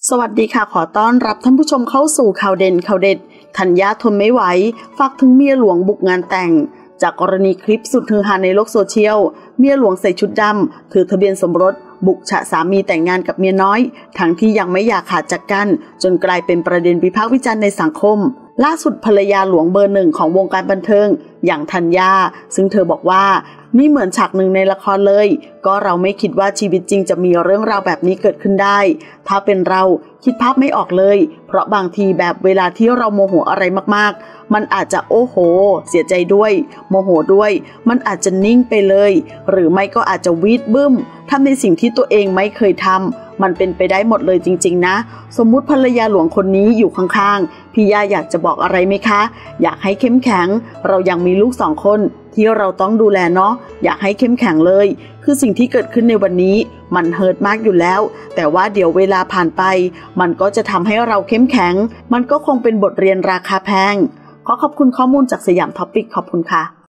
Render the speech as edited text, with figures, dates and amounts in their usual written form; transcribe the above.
สวัสดีค่ะขอต้อนรับท่านผู้ชมเข้าสู่ข่าวเด่นข่าวเด็ดธัญญาทนไม่ไหวฝากถึงเมียหลวงบุกงานแต่งจากกรณีคลิปสุดฮือฮาในโลกโซเชียลเมียหลวงใส่ชุดดำถือทะเบียนสมรสบุกฉะสามีแต่งงานกับเมียน้อยทั้งที่ยังไม่อยากขาดจากกันจนกลายเป็นประเด็นวิพากษ์วิจารณ์ในสังคมล่าสุดภรรยาหลวงเบอร์หนึ่งของวงการบันเทิงอย่างธัญญาซึ่งเธอบอกว่านี่เหมือนฉากหนึ่งในละครเลยก็เราไม่คิดว่าชีวิตจริงจะมีเรื่องราวแบบนี้เกิดขึ้นได้ถ้าเป็นเราคิดภาพไม่ออกเลยเพราะบางทีแบบเวลาที่เราโมโหอะไรมากๆมันอาจจะโอ้โหเสียใจด้วยโมโหด้วยมันอาจจะนิ่งไปเลยหรือไม่ก็อาจจะวีดบึ้มทำในสิ่งที่ตัวเองไม่เคยทำมันเป็นไปได้หมดเลยจริงๆนะสมมุติภรรยาหลวงคนนี้อยู่ข้างๆพี่ย่าอยากจะบอกอะไรไหมคะอยากให้เข้มแข็งเรายังมีลูก2 คนที่เราต้องดูแลเนาะอยากให้เข้มแข็งเลยคือสิ่งที่เกิดขึ้นในวันนี้มันเฮิร์ตมากอยู่แล้วแต่ว่าเดี๋ยวเวลาผ่านไปมันก็จะทำให้เราเข้มแข็งมันก็คงเป็นบทเรียนราคาแพงขอบคุณข้อมูลจากสยามท็อปิกขอบคุณค่ะ